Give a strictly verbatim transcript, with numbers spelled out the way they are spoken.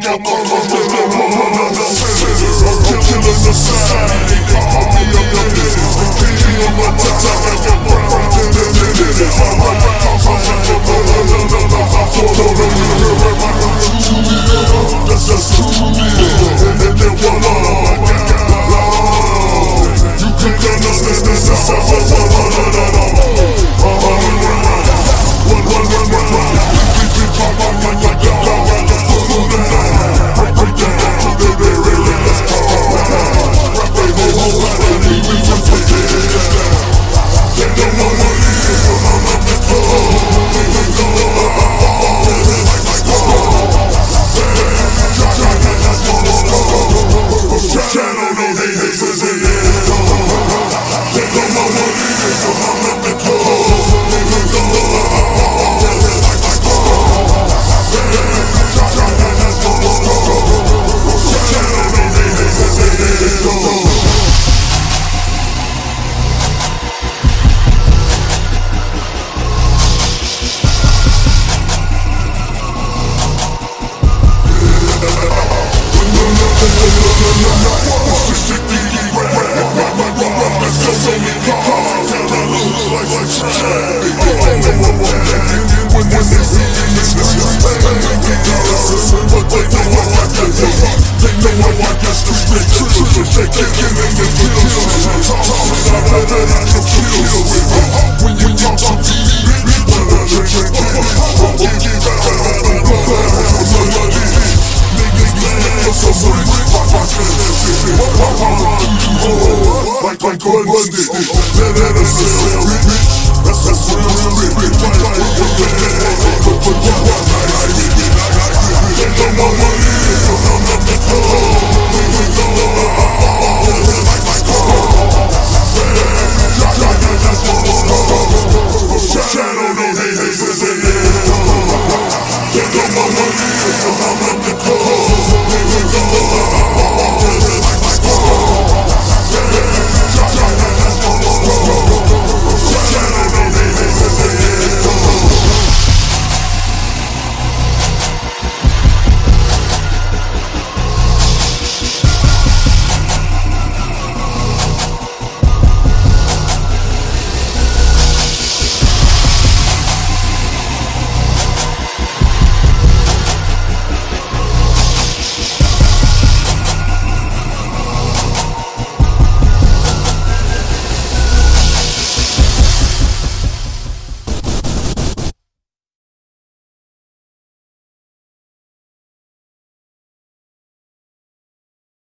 I'm killing the side. They call me a menace. King on my top, I got brown. That's just who me is. And then one more, my God. You can understand this. One, one, one, one, one. We can pop up like my dog. Break, break down, baby, really, let's go. Break the whole lot of me, we can put it down. They don't know what it is, so I'm up the floor. We go, shine on those haters in there. They don't know what it is, so I'm up the floor. We go, like like good Monday, let us live, rich, that's that's real, real, rich, rich, rich, rich, rich, rich, rich, rich, rich,